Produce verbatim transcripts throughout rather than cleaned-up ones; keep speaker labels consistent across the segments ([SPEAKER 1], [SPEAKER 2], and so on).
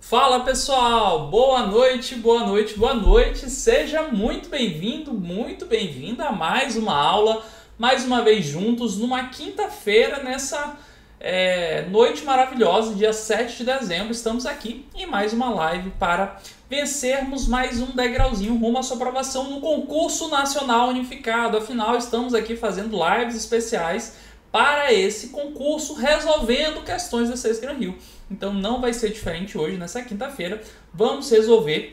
[SPEAKER 1] Fala pessoal, boa noite, boa noite, boa noite, seja muito bem-vindo, muito bem-vinda a mais uma aula, mais uma vez juntos, numa quinta-feira, nessa é, noite maravilhosa, dia sete de dezembro, estamos aqui em mais uma live para vencermos mais um degrauzinho rumo à sua aprovação no concurso nacional unificado. Afinal, estamos aqui fazendo lives especiais para esse concurso, resolvendo questões da SESC-Gran-Rio. Então não vai ser diferente hoje, nessa quinta-feira, vamos resolver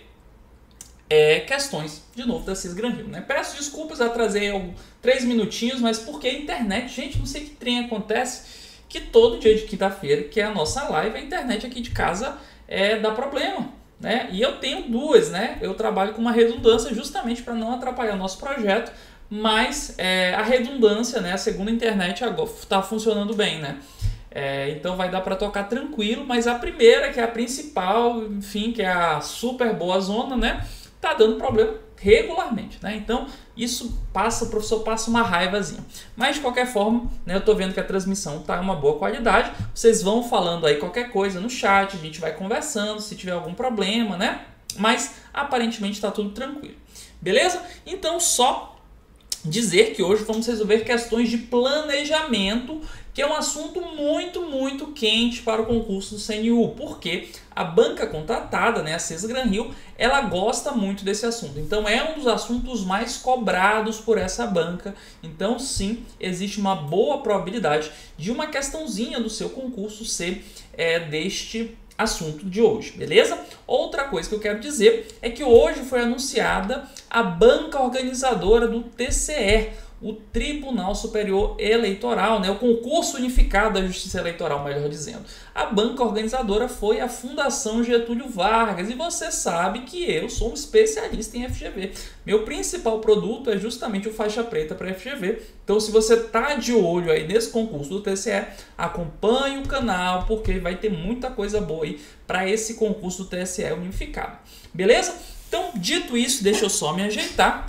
[SPEAKER 1] é, questões de novo da SESC-Gran-Rio, né? Peço desculpas, atrasei alguns três minutinhos, mas porque a internet, gente, não sei que trem acontece, que todo dia de quinta-feira, que é a nossa live, a internet aqui de casa é, dá problema, né? E eu tenho duas, né? Eu trabalho com uma redundância justamente para não atrapalhar o nosso projeto, mas é, a redundância, né? A segunda internet agora está funcionando bem, né? É, então vai dar para tocar tranquilo, mas a primeira, que é a principal, enfim, que é a super boa zona, né? Tá dando problema regularmente, né? Então isso passa, o professor passa uma raivazinha. Mas de qualquer forma, né, eu tô vendo que a transmissão tá uma boa qualidade. Vocês vão falando aí qualquer coisa no chat, a gente vai conversando se tiver algum problema, né? Mas aparentemente tá tudo tranquilo. Beleza? Então só dizer que hoje vamos resolver questões de planejamento, que é um assunto muito, muito quente para o concurso do C N U, porque a banca contratada, né, a SESC-Gran-Rio, ela gosta muito desse assunto. Então é um dos assuntos mais cobrados por essa banca. Então sim, existe uma boa probabilidade de uma questãozinha do seu concurso ser é, deste assunto de hoje, beleza? Outra coisa que eu quero dizer é que hoje foi anunciada a banca organizadora do T C E, o Tribunal Superior Eleitoral, né? O concurso unificado da Justiça Eleitoral, melhor dizendo. A banca organizadora foi a Fundação Getúlio Vargas, e você sabe que eu sou um especialista em F G V. Meu principal produto é justamente o faixa preta para F G V. Então, se você tá de olho aí nesse concurso do T C E, acompanhe o canal, porque vai ter muita coisa boa aí para esse concurso do T S E unificado. Beleza? Então, dito isso, deixa eu só me ajeitar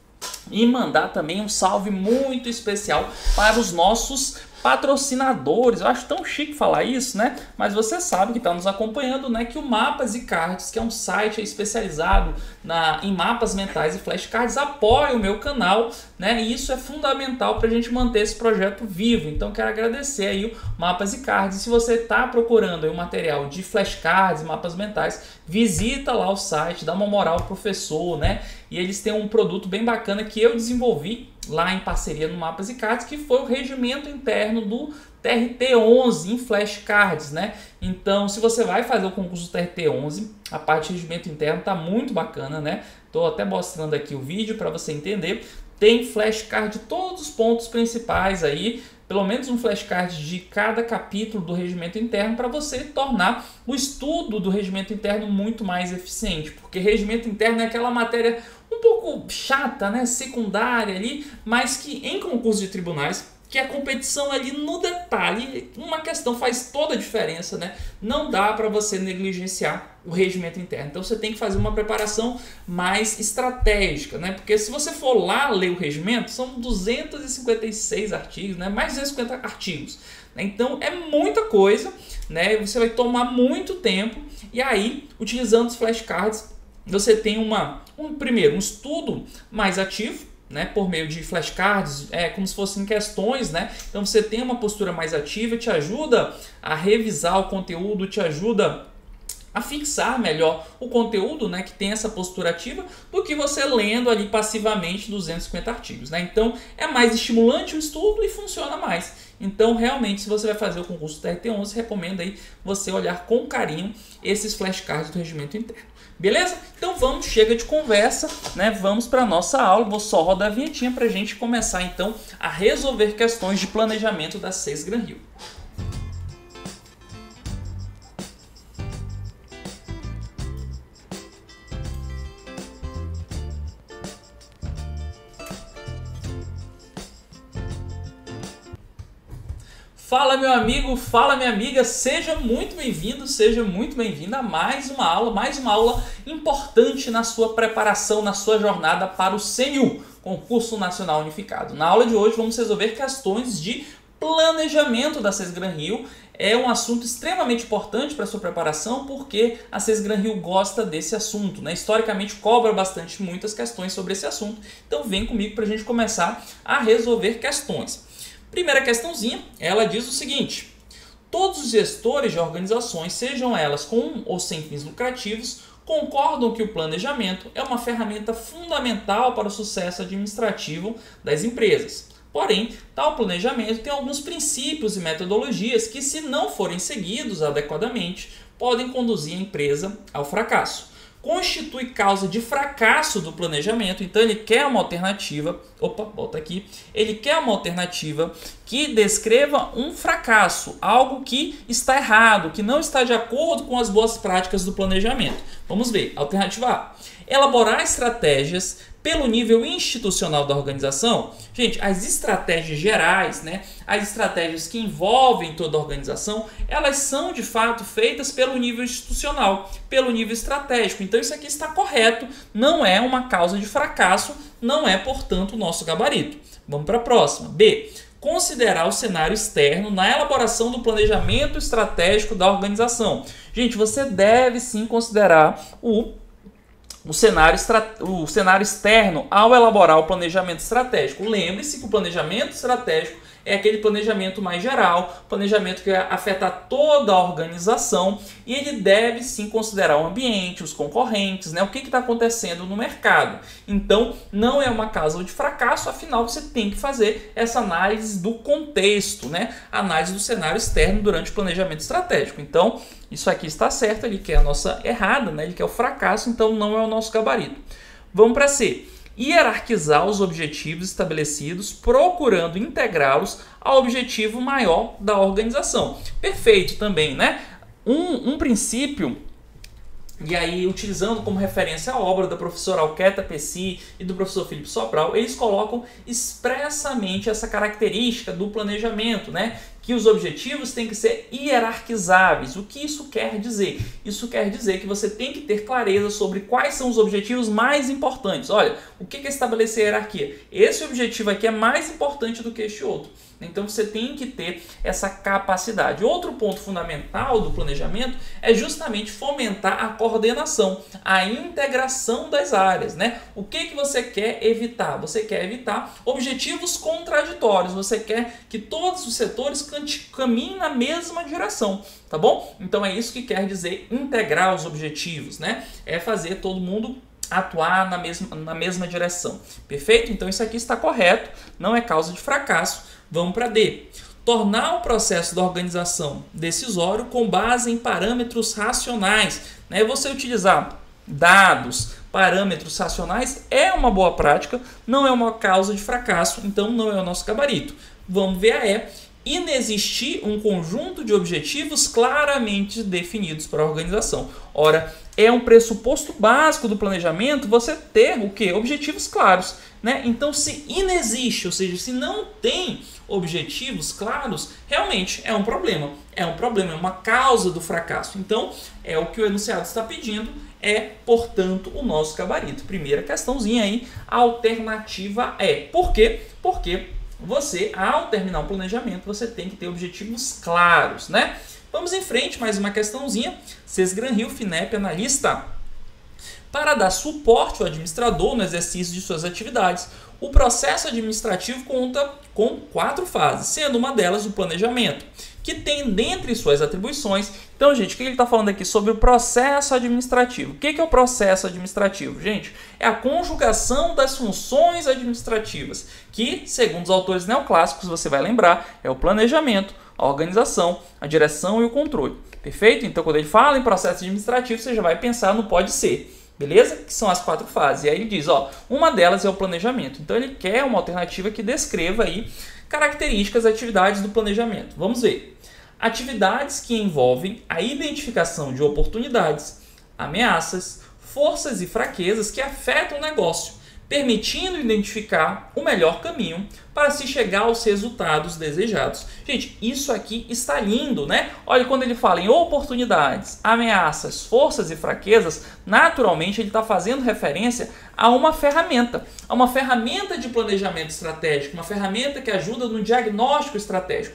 [SPEAKER 1] e mandar também um salve muito especial para os nossos patrocinadores. Eu acho tão chique falar isso, né? Mas você sabe que está nos acompanhando, né? Que o Mapas e Cards, que é um site especializado na, em mapas mentais e flashcards, apoia o meu canal, né? E isso é fundamental para a gente manter esse projeto vivo. Então quero agradecer aí o Mapas e Cards. E se você está procurando aí um material de flashcards e mapas mentais, visita lá o site, dá uma moral ao professor, né? E eles têm um produto bem bacana que eu desenvolvi lá em parceria no Mapas e Cards, que foi o regimento interno do T R T onze em flashcards, né? Então, se você vai fazer o concurso do T R T onze, a parte de regimento interno tá muito bacana, né? Tô até mostrando aqui o vídeo para você entender. Tem flashcard de todos os pontos principais aí, pelo menos um flashcard de cada capítulo do regimento interno, para você tornar o estudo do regimento interno muito mais eficiente, porque regimento interno é aquela matéria um pouco chata, né, secundária ali, mas que em concurso de tribunais, que a competição ali no detalhe, uma questão faz toda a diferença, né? Não dá para você negligenciar o regimento interno. Então você tem que fazer uma preparação mais estratégica, né? Porque se você for lá ler o regimento, são duzentos e cinquenta e seis artigos, né? Mais de duzentos e cinquenta artigos. Né? Então é muita coisa, né? Você vai tomar muito tempo, e aí, utilizando os flashcards, você tem uma, um primeiro, um estudo mais ativo, né, por meio de flashcards, é como se fossem questões, né? Então você tem uma postura mais ativa, te ajuda a revisar o conteúdo, te ajuda a fixar melhor o conteúdo, né, que tem essa postura ativa, do que você lendo ali passivamente duzentos e cinquenta artigos, né? Então é mais estimulante o estudo e funciona mais. Então realmente, se você vai fazer o concurso do T R T onze, recomendo aí você olhar com carinho esses flashcards do regimento interno. Beleza? Então vamos, chega de conversa, né? Vamos para a nossa aula. Vou só rodar a vinhetinha para a gente começar então a resolver questões de planejamento da SESC-Gran-Rio. Fala meu amigo, fala minha amiga, seja muito bem-vindo, seja muito bem-vinda a mais uma aula, mais uma aula importante na sua preparação, na sua jornada para o C N U, Concurso Nacional Unificado. Na aula de hoje vamos resolver questões de planejamento da SESC-Gran-Rio, é um assunto extremamente importante para a sua preparação, porque a CES Gran Rio gosta desse assunto, né? Historicamente cobra bastante muitas questões sobre esse assunto, então vem comigo para a gente começar a resolver questões. Primeira questãozinha, ela diz o seguinte: todos os gestores de organizações, sejam elas com ou sem fins lucrativos, concordam que o planejamento é uma ferramenta fundamental para o sucesso administrativo das empresas. Porém, tal planejamento tem alguns princípios e metodologias que, se não forem seguidos adequadamente, podem conduzir a empresa ao fracasso. Constitui causa de fracasso do planejamento, então ele quer uma alternativa, opa, volta aqui, ele quer uma alternativa que descreva um fracasso, algo que está errado, que não está de acordo com as boas práticas do planejamento. Vamos ver, alternativa A, elaborar estratégias pelo nível institucional da organização. Gente, as estratégias gerais, né, as estratégias que envolvem toda a organização, elas são de fato feitas pelo nível institucional, pelo nível estratégico. Então isso aqui está correto, não é uma causa de fracasso, não é, portanto, o nosso gabarito. Vamos para a próxima. B. Considerar o cenário externo na elaboração do planejamento estratégico da organização. Gente, você deve sim considerar o O cenário, o cenário externo ao elaborar o planejamento estratégico. Lembre-se que o planejamento estratégico é aquele planejamento mais geral, planejamento que afeta toda a organização, e ele deve sim considerar o ambiente, os concorrentes, né, o que está acontecendo no mercado. Então, não é uma causa de fracasso, afinal você tem que fazer essa análise do contexto, né, análise do cenário externo durante o planejamento estratégico. Então, isso aqui está certo, ele quer a nossa errada, né, ele quer o fracasso, então não é o nosso gabarito. Vamos para C. Hierarquizar os objetivos estabelecidos, procurando integrá-los ao objetivo maior da organização. Perfeito também, né? Um, um princípio, e aí utilizando como referência a obra da professora Alqueta Pessi e do professor Felipe Sobral, eles colocam expressamente essa característica do planejamento, né? Que os objetivos têm que ser hierarquizáveis. O que isso quer dizer? Isso quer dizer que você tem que ter clareza sobre quais são os objetivos mais importantes. Olha, o que é estabelecer hierarquia? Esse objetivo aqui é mais importante do que este outro. Então você tem que ter essa capacidade. Outro ponto fundamental do planejamento é justamente fomentar a coordenação, a integração das áreas, né? O que que você quer evitar? Você quer evitar objetivos contraditórios. Você quer que todos os setores caminhem na mesma direção, tá bom? Então é isso que quer dizer integrar os objetivos, né? É fazer todo mundo atuar na mesma, na mesma direção. Perfeito? Então isso aqui está correto, não é causa de fracasso. Vamos para D. Tornar o processo da organização decisório com base em parâmetros racionais. Né? Você utilizar dados, parâmetros racionais é uma boa prática, não é uma causa de fracasso, então não é o nosso gabarito. Vamos ver a E. Inexistir um conjunto de objetivos claramente definidos para a organização. Ora, é um pressuposto básico do planejamento você ter o quê? Objetivos claros. Né? Então, se inexiste, ou seja, se não tem objetivos claros, realmente é um problema. É um problema, é uma causa do fracasso. Então, é o que o enunciado está pedindo, é, portanto, o nosso gabarito. Primeira questãozinha aí, alternativa E. Por quê? Porque você, ao terminar o planejamento, você tem que ter objetivos claros, né? Vamos em frente, mais uma questãozinha. CES Gran Rio, FINEP, analista. Para dar suporte ao administrador no exercício de suas atividades, o processo administrativo conta com quatro fases, sendo uma delas o planejamento, que tem dentre suas atribuições. Então, gente, o que ele está falando aqui sobre o processo administrativo? O que é o processo administrativo? Gente, é a conjugação das funções administrativas, que, segundo os autores neoclássicos, você vai lembrar, é o planejamento, a organização, a direção e o controle. Perfeito? Então, quando ele fala em processo administrativo, você já vai pensar no pode ser. Beleza? Que são as quatro fases. E aí ele diz, ó, uma delas é o planejamento. Então ele quer uma alternativa que descreva aí características e atividades do planejamento. Vamos ver. Atividades que envolvem a identificação de oportunidades, ameaças, forças e fraquezas que afetam o negócio, permitindo identificar o melhor caminho para se chegar aos resultados desejados. Gente, isso aqui está lindo, né? Olha, quando ele fala em oportunidades, ameaças, forças e fraquezas, naturalmente ele está fazendo referência a uma ferramenta, a uma ferramenta de planejamento estratégico, uma ferramenta que ajuda no diagnóstico estratégico.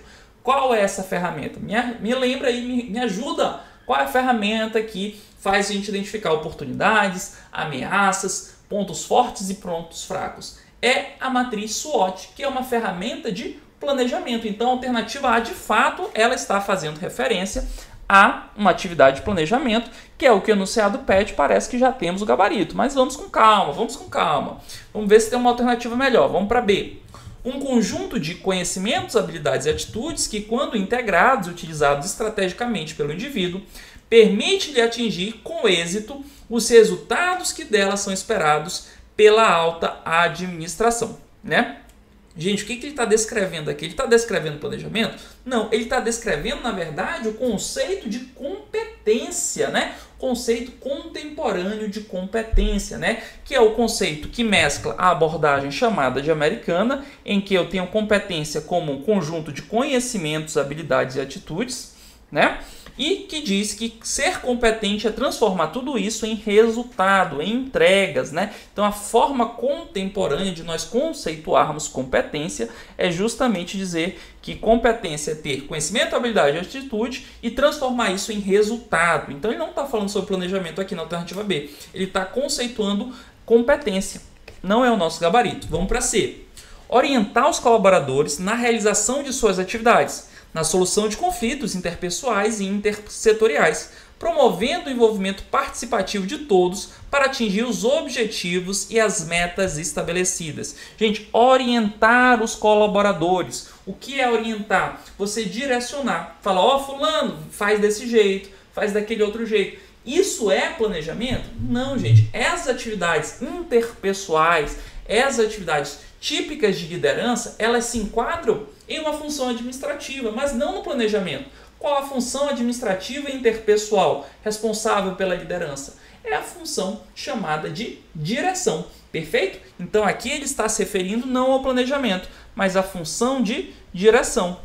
[SPEAKER 1] Qual é essa ferramenta? Me, me lembra aí, me, me ajuda. Qual é a ferramenta que faz a gente identificar oportunidades, ameaças, pontos fortes e pontos fracos? É a matriz SWOT, que é uma ferramenta de planejamento. Então, a alternativa A, de fato, ela está fazendo referência a uma atividade de planejamento, que é o que o enunciado pede, parece que já temos o gabarito. Mas vamos com calma, vamos com calma. Vamos ver se tem uma alternativa melhor. Vamos para B. Um conjunto de conhecimentos, habilidades e atitudes que, quando integrados e utilizados estrategicamente pelo indivíduo, permite-lhe atingir com êxito os resultados que dela são esperados pela alta administração, né? Gente, o que, que ele está descrevendo aqui? Ele está descrevendo planejamento? Não, ele está descrevendo, na verdade, o conceito de competência, né? Conceito contemporâneo de competência, né? Que é o conceito que mescla a abordagem chamada de americana, em que eu tenho competência como um conjunto de conhecimentos, habilidades e atitudes, né? E que diz que ser competente é transformar tudo isso em resultado, em entregas, né? Então, a forma contemporânea de nós conceituarmos competência é justamente dizer que competência é ter conhecimento, habilidade e atitude e transformar isso em resultado. Então, ele não está falando sobre planejamento aqui na alternativa B. Ele está conceituando competência. Não é o nosso gabarito. Vamos para C. Orientar os colaboradores na realização de suas atividades, na solução de conflitos interpessoais e intersetoriais, promovendo o envolvimento participativo de todos para atingir os objetivos e as metas estabelecidas. Gente, orientar os colaboradores. O que é orientar? Você direcionar. Fala, ó, oh, fulano, faz desse jeito, faz daquele outro jeito. Isso é planejamento? Não, gente. Essas atividades interpessoais, essas atividades típicas de liderança, elas se enquadram em uma função administrativa, mas não no planejamento. Qual a função administrativa e interpessoal responsável pela liderança? É a função chamada de direção, perfeito? Então aqui ele está se referindo não ao planejamento, mas à função de direção.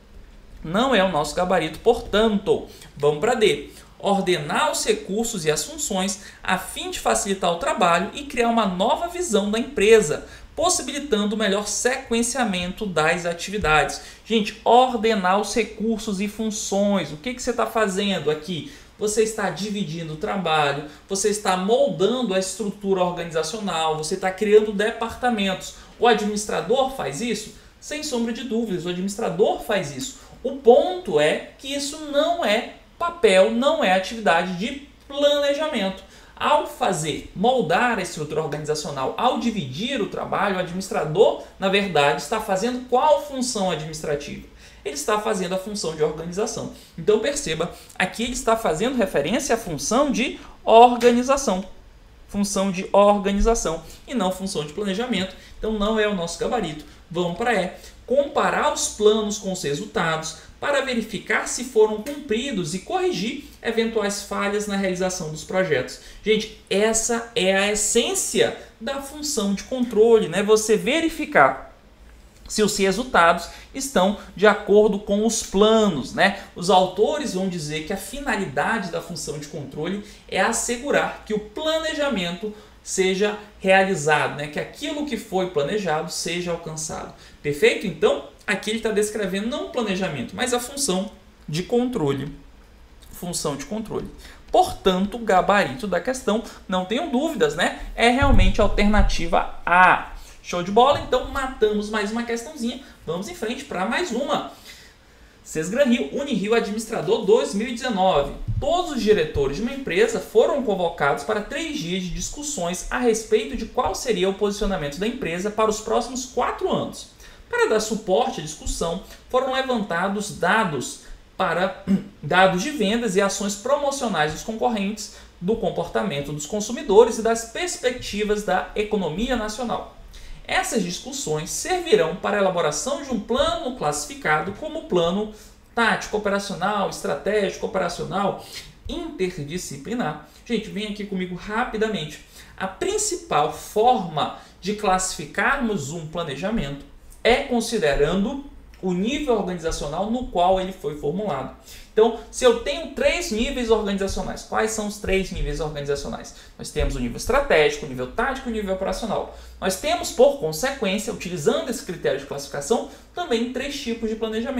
[SPEAKER 1] Não é o nosso gabarito, portanto, vamos para D. Ordenar os recursos e as funções a fim de facilitar o trabalho e criar uma nova visão da empresa, possibilitando o melhor sequenciamento das atividades. Gente, ordenar os recursos e funções. O que, que você está fazendo aqui? Você está dividindo o trabalho, você está moldando a estrutura organizacional, você está criando departamentos. O administrador faz isso? Sem sombra de dúvidas, o administrador faz isso. O ponto é que isso não é papel, não é atividade de planejamento. Ao fazer, moldar a estrutura organizacional, ao dividir o trabalho, o administrador, na verdade, está fazendo qual função administrativa? Ele está fazendo a função de organização. Então, perceba, aqui ele está fazendo referência à função de organização. Função de organização e não função de planejamento. Então, não é o nosso gabarito. Vamos para E. Comparar os planos com os resultados para verificar se foram cumpridos e corrigir eventuais falhas na realização dos projetos. Gente, essa é a essência da função de controle, né? Você verificar se os resultados estão de acordo com os planos, né? Os autores vão dizer que a finalidade da função de controle é assegurar que o planejamento seja realizado, né? Que aquilo que foi planejado seja alcançado. Perfeito? Então, aqui ele está descrevendo não o planejamento, mas a função de controle. Função de controle. Portanto, o gabarito da questão, não tenham dúvidas, né? É realmente a alternativa A. Show de bola? Então, matamos mais uma questãozinha. Vamos em frente para mais uma. Sesgran Rio, Unirio Administrador dois mil e dezenove. Todos os diretores de uma empresa foram convocados para três dias de discussões a respeito de qual seria o posicionamento da empresa para os próximos quatro anos. Para dar suporte à discussão, foram levantados dados para dados de vendas e ações promocionais dos concorrentes, do comportamento dos consumidores e das perspectivas da economia nacional. Essas discussões servirão para a elaboração de um plano classificado como plano tático operacional, estratégico operacional, interdisciplinar. Gente, vem aqui comigo rapidamente. A principal forma de classificarmos um planejamento é considerando o nível organizacional no qual ele foi formulado. Então, se eu tenho três níveis organizacionais, quais são os três níveis organizacionais? Nós temos o nível estratégico, o nível tático e o nível operacional. Nós temos, por consequência, utilizando esse critério de classificação, também três tipos de planejamento.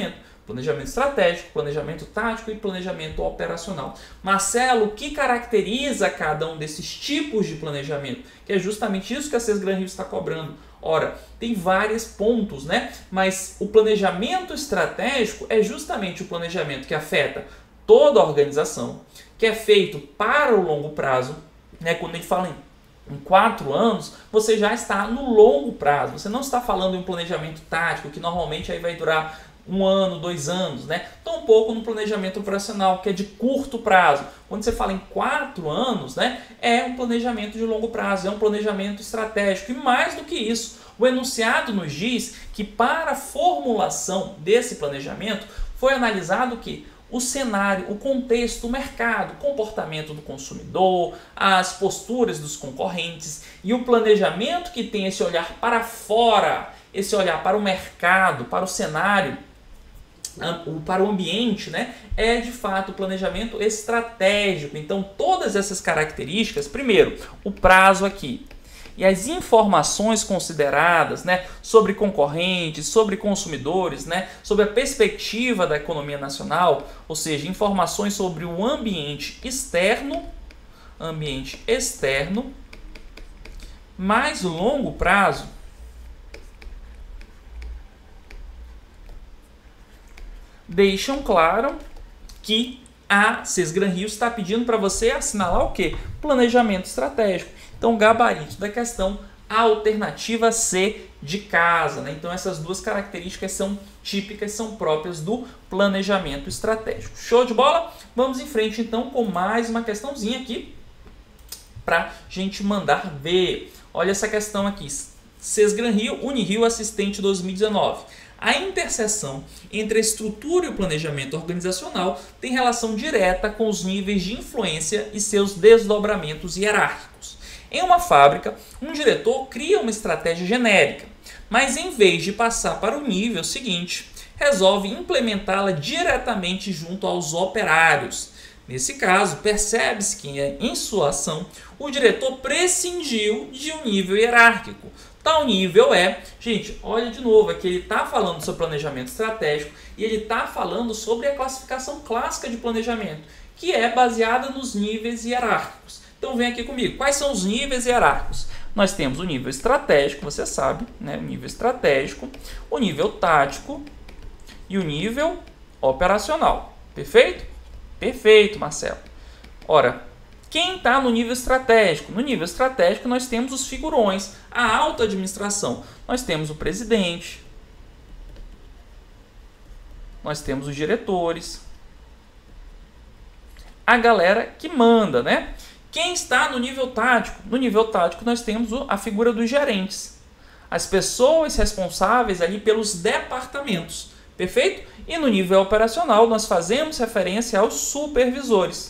[SPEAKER 1] Planejamento estratégico, planejamento tático e planejamento operacional. Marcelo, o que caracteriza cada um desses tipos de planejamento? Que é justamente isso que a CES Gran Rio está cobrando. Ora, tem vários pontos, né? Mas o planejamento estratégico é justamente o planejamento que afeta toda a organização, que é feito para o longo prazo, né? Quando a gente fala em, em quatro anos, você já está no longo prazo. Você não está falando em um planejamento tático, que normalmente aí vai durar um ano, dois anos, né? Tão pouco no planejamento operacional, que é de curto prazo. Quando você fala em quatro anos, né? É um planejamento de longo prazo, é um planejamento estratégico. E mais do que isso, o enunciado nos diz que para a formulação desse planejamento foi analisado o quê? O cenário, o contexto, o mercado, o comportamento do consumidor, as posturas dos concorrentes e o planejamento que tem esse olhar para fora, esse olhar para o mercado, para o cenário, para o ambiente, né, é de fato o planejamento estratégico. Então, todas essas características, primeiro, o prazo aqui, e as informações consideradas, né, sobre concorrentes, sobre consumidores, né, sobre a perspectiva da economia nacional, ou seja, informações sobre o ambiente externo, ambiente externo, mais longo prazo, deixam claro que a CES Gran Rio está pedindo para você assinalar o quê? Planejamento estratégico. Então, gabarito da questão, a alternativa C de casa, né? Então, essas duas características são típicas, são próprias do planejamento estratégico. Show de bola? Vamos em frente, então, com mais uma questãozinha aqui para a gente mandar ver. Olha essa questão aqui. CES Gran Rio, Unirio Assistente dois mil e dezenove. A interseção entre a estrutura e o planejamento organizacional tem relação direta com os níveis de influência e seus desdobramentos hierárquicos. Em uma fábrica, um diretor cria uma estratégia genérica, mas em vez de passar para o nível seguinte, resolve implementá-la diretamente junto aos operários. Nesse caso, percebe-se que, em sua ação, o diretor prescindiu de um nível hierárquico. Tal nível é, gente, olha de novo, é que ele está falando sobre planejamento estratégico e ele está falando sobre a classificação clássica de planejamento, que é baseada nos níveis hierárquicos. Então vem aqui comigo, quais são os níveis hierárquicos? Nós temos o nível estratégico, você sabe, né? O nível estratégico, o nível tático e o nível operacional. Perfeito? Perfeito, Marcelo. Ora, quem está no nível estratégico? No nível estratégico nós temos os figurões, a alta administração. Nós temos o presidente, nós temos os diretores, a galera que manda, né? Quem está no nível tático? No nível tático nós temos a figura dos gerentes, as pessoas responsáveis ali pelos departamentos, perfeito? E no nível operacional nós fazemos referência aos supervisores.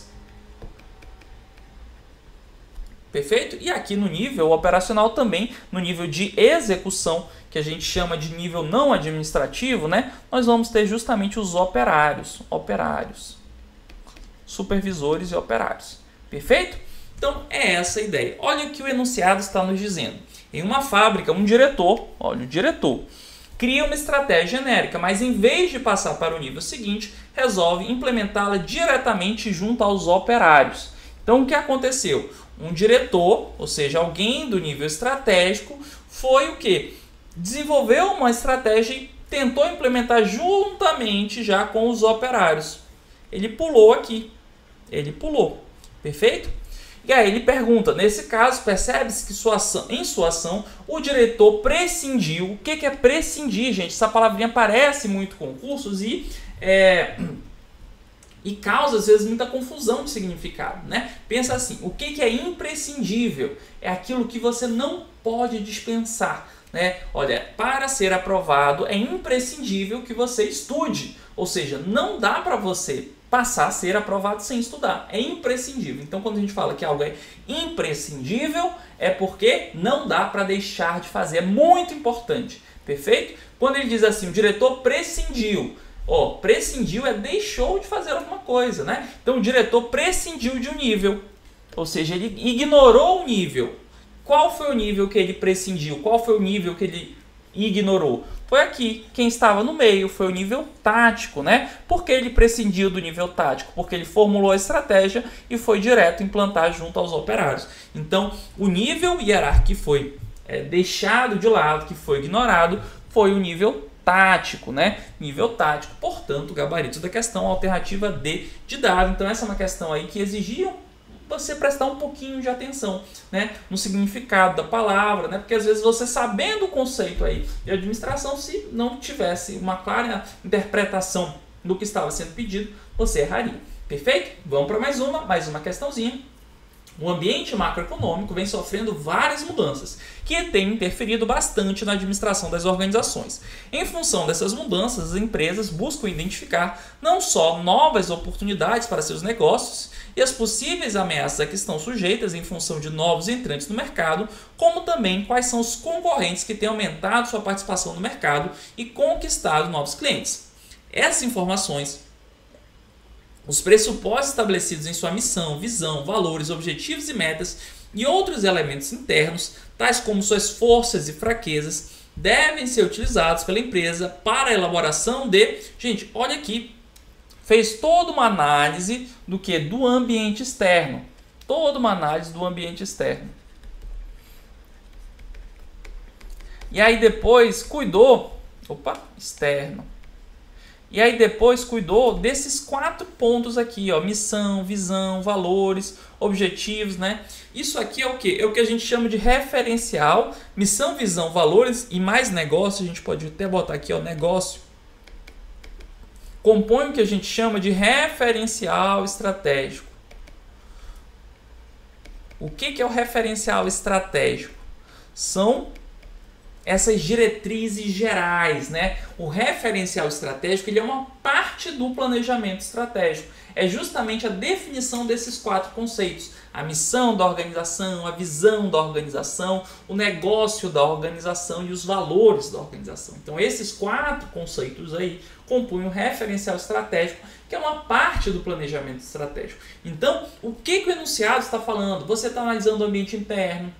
[SPEAKER 1] Perfeito? E aqui no nível operacional também, no nível de execução, que a gente chama de nível não administrativo, né? Nós vamos ter justamente os operários, operários, supervisores e operários. Perfeito? Então, é essa a ideia. Olha o que o enunciado está nos dizendo. Em uma fábrica, um diretor, olha, o diretor, cria uma estratégia genérica, mas em vez de passar para o nível seguinte, resolve implementá-la diretamente junto aos operários. Então, o que aconteceu? Um diretor, ou seja, alguém do nível estratégico, foi o quê? Desenvolveu uma estratégia e tentou implementar juntamente já com os operários. Ele pulou aqui. Ele pulou. Perfeito? E aí ele pergunta, nesse caso, percebe-se que sua ação, em sua ação o diretor prescindiu. O que é prescindir, gente? Essa palavrinha aparece muito em concursos e... É, e causa, às vezes, muita confusão de significado, né? Pensa assim, o que é imprescindível? É aquilo que você não pode dispensar, né? Olha, para ser aprovado é imprescindível que você estude, ou seja, não dá para você passar a ser aprovado sem estudar, é imprescindível. Então, quando a gente fala que algo é imprescindível, é porque não dá para deixar de fazer, é muito importante, perfeito? Quando ele diz assim, o diretor prescindiu, ó, prescindiu é deixou de fazer alguma coisa, né? Então o diretor prescindiu de um nível, ou seja, ele ignorou o nível. Qual foi o nível que ele prescindiu? Qual foi o nível que ele ignorou? Foi aqui. Quem estava no meio foi o nível tático, né? Por que ele prescindiu do nível tático? Porque ele formulou a estratégia e foi direto implantar junto aos operários. Então, o nível hierárquico que foi é, deixado de lado, que foi ignorado, foi o nível tático, né? Nível tático, portanto, gabarito da questão, alternativa D de dado. Então, essa é uma questão aí que exigia você prestar um pouquinho de atenção, né, no significado da palavra, né, porque às vezes você sabendo o conceito aí de administração, se não tivesse uma clara interpretação do que estava sendo pedido, você erraria. Perfeito? Vamos para mais uma, mais uma questãozinha. O ambiente macroeconômico vem sofrendo várias mudanças, que têm interferido bastante na administração das organizações. Em função dessas mudanças, as empresas buscam identificar não só novas oportunidades para seus negócios e as possíveis ameaças a que estão sujeitas em função de novos entrantes no mercado, como também quais são os concorrentes que têm aumentado sua participação no mercado e conquistado novos clientes. Essas informações, os pressupostos estabelecidos em sua missão, visão, valores, objetivos e metas e outros elementos internos, tais como suas forças e fraquezas, devem ser utilizados pela empresa para a elaboração de... Gente, olha aqui, fez toda uma análise do que? Do ambiente externo. Toda uma análise do ambiente externo. E aí depois cuidou... Opa, externo. E aí depois cuidou desses quatro pontos aqui, ó, missão, visão, valores, objetivos, né? Isso aqui é o que? É o que a gente chama de referencial, missão, visão, valores e mais negócio, a gente pode até botar aqui, ó, negócio. Compõe o que a gente chama de referencial estratégico. O que que é o referencial estratégico? São essas diretrizes gerais, né? O referencial estratégico ele é uma parte do planejamento estratégico. É justamente a definição desses quatro conceitos. A missão da organização, a visão da organização, o negócio da organização e os valores da organização. Então, esses quatro conceitos aí compõem o referencial estratégico, que é uma parte do planejamento estratégico. Então, o que, que o enunciado está falando? Você está analisando o ambiente interno,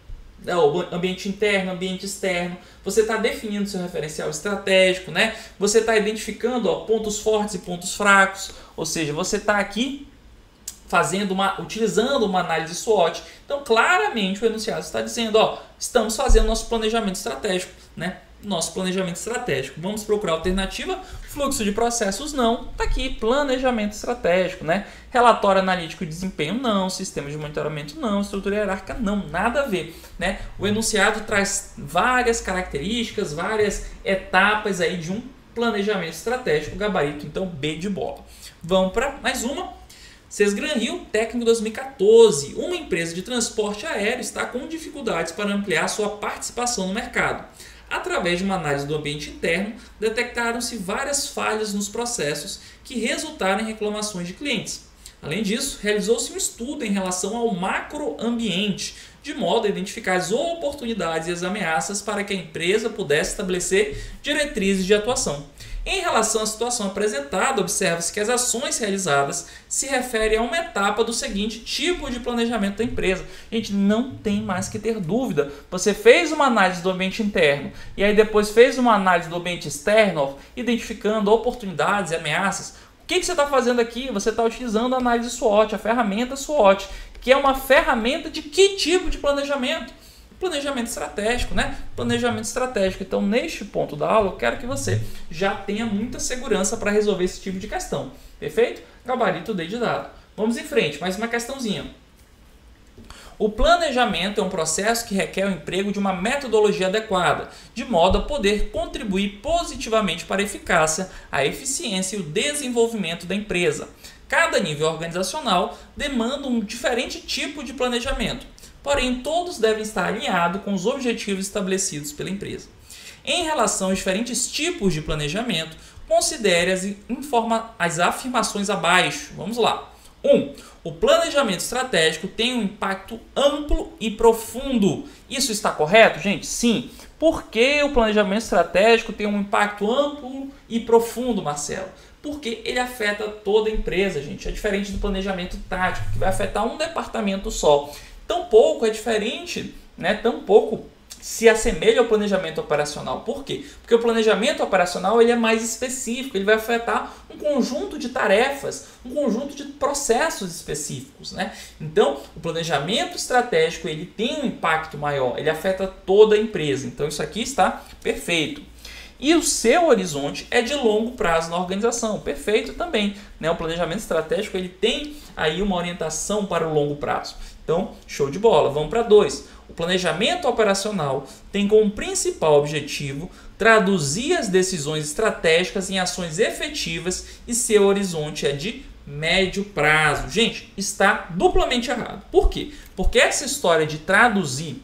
[SPEAKER 1] o ambiente interno, ambiente externo, você está definindo seu referencial estratégico, né? Você está identificando, ó, pontos fortes e pontos fracos, ou seja, você está aqui fazendo uma, utilizando uma análise SWOT. Então, claramente o enunciado está dizendo, ó, estamos fazendo nosso planejamento estratégico, né? Nosso planejamento estratégico. Vamos procurar alternativa. Fluxo de processos não. Está aqui, planejamento estratégico, né? Relatório analítico de desempenho não. Sistema de monitoramento não. Estrutura hierárquica não. Nada a ver, né? O enunciado traz várias características, várias etapas aí de um planejamento estratégico. Gabarito, então, B de bola. Vamos para mais uma. Sesgran Rio, técnico dois mil e quatorze. Uma empresa de transporte aéreo está com dificuldades para ampliar sua participação no mercado. Através de uma análise do ambiente interno, detectaram-se várias falhas nos processos que resultaram em reclamações de clientes. Além disso, realizou-se um estudo em relação ao macroambiente, de modo a identificar as oportunidades e as ameaças para que a empresa pudesse estabelecer diretrizes de atuação. Em relação à situação apresentada, observa-se que as ações realizadas se referem a uma etapa do seguinte tipo de planejamento da empresa. Gente, não tem mais que ter dúvida. Você fez uma análise do ambiente interno e aí depois fez uma análise do ambiente externo, identificando oportunidades e ameaças. O que, que você está fazendo aqui? Você está utilizando a análise SWOT, a ferramenta SWOT, que é uma ferramenta de que tipo de planejamento? Planejamento estratégico, né? Planejamento estratégico. Então, neste ponto da aula, eu quero que você já tenha muita segurança para resolver esse tipo de questão. Perfeito? Gabarito D de dado. Vamos em frente, mais uma questãozinha. O planejamento é um processo que requer o emprego de uma metodologia adequada, de modo a poder contribuir positivamente para a eficácia, a eficiência e o desenvolvimento da empresa. Cada nível organizacional demanda um diferente tipo de planejamento. Porém, todos devem estar alinhados com os objetivos estabelecidos pela empresa. Em relação aos diferentes tipos de planejamento, considere as, informa- as afirmações abaixo. Vamos lá. um. O planejamento estratégico tem um impacto amplo e profundo. Isso está correto, gente? Sim. Por que o planejamento estratégico tem um impacto amplo e profundo, Marcelo? Porque ele afeta toda a empresa, gente. É diferente do planejamento tático, que vai afetar um departamento só. Tampouco é diferente, né? Tampouco se assemelha ao planejamento operacional. Por quê? Porque o planejamento operacional ele é mais específico, ele vai afetar um conjunto de tarefas, um conjunto de processos específicos, né? Então, o planejamento estratégico ele tem um impacto maior, ele afeta toda a empresa. Então, isso aqui está perfeito. E o seu horizonte é de longo prazo na organização, perfeito também, né? O planejamento estratégico ele tem aí uma orientação para o longo prazo. Então, show de bola. Vamos para dois. O planejamento operacional tem como principal objetivo traduzir as decisões estratégicas em ações efetivas e seu horizonte é de médio prazo. Gente, está duplamente errado. Por quê? Porque essa história de traduzir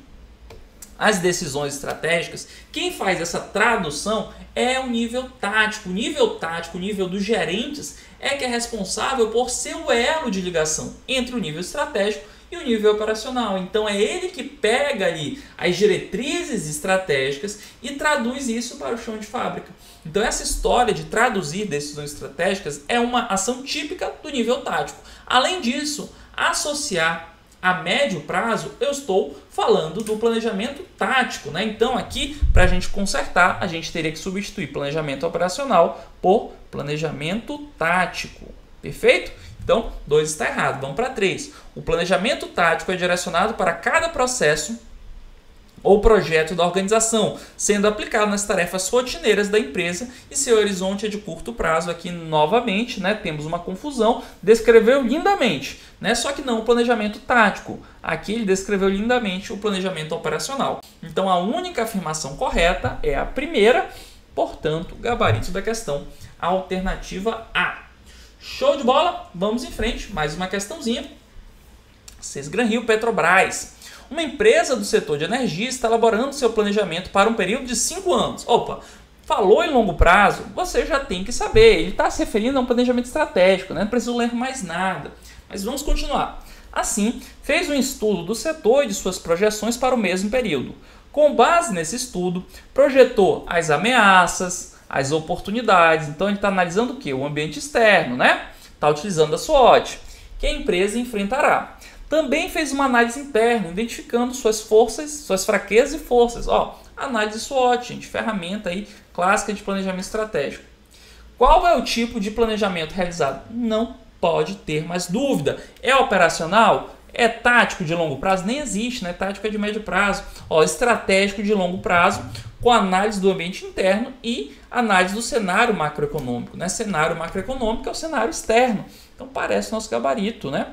[SPEAKER 1] as decisões estratégicas, quem faz essa tradução é o nível tático. O nível tático, o nível dos gerentes, é que é responsável por ser o elo de ligação entre o nível estratégico e o nível operacional. Então é ele que pega ali as diretrizes estratégicas e traduz isso para o chão de fábrica. Então essa história de traduzir decisões estratégicas é uma ação típica do nível tático. Além disso, associar a médio prazo, eu estou falando do planejamento tático, né? Então aqui, para a gente consertar, a gente teria que substituir planejamento operacional por planejamento tático. Perfeito? Então, dois está errado. Vamos para três. O planejamento tático é direcionado para cada processo ou projeto da organização, sendo aplicado nas tarefas rotineiras da empresa e seu horizonte é de curto prazo. Aqui, novamente, né, temos uma confusão. Descreveu lindamente, né? Só que não o planejamento tático. Aqui ele descreveu lindamente o planejamento operacional. Então, a única afirmação correta é a primeira, portanto, gabarito da questão, alternativa A. Show de bola? Vamos em frente. Mais uma questãozinha. Sesgran Rio Petrobras. Uma empresa do setor de energia está elaborando seu planejamento para um período de cinco anos. Opa, falou em longo prazo, você já tem que saber. Ele está se referindo a um planejamento estratégico, né? Não preciso ler mais nada. Mas vamos continuar. Assim, fez um estudo do setor e de suas projeções para o mesmo período. Com base nesse estudo, projetou as ameaças, as oportunidades. Então ele está analisando o que? O ambiente externo, né? Está utilizando a SWOT, que a empresa enfrentará. Também fez uma análise interna, identificando suas forças, suas fraquezas e forças. Ó, análise SWOT, gente, ferramenta aí clássica de planejamento estratégico. Qual é o tipo de planejamento realizado? Não pode ter mais dúvida. É operacional? É tático de longo prazo? Nem existe, né? Tático é de médio prazo. Ó, estratégico de longo prazo, com análise do ambiente interno e análise do cenário macroeconômico, né? Cenário macroeconômico é o cenário externo. Então parece nosso gabarito, né?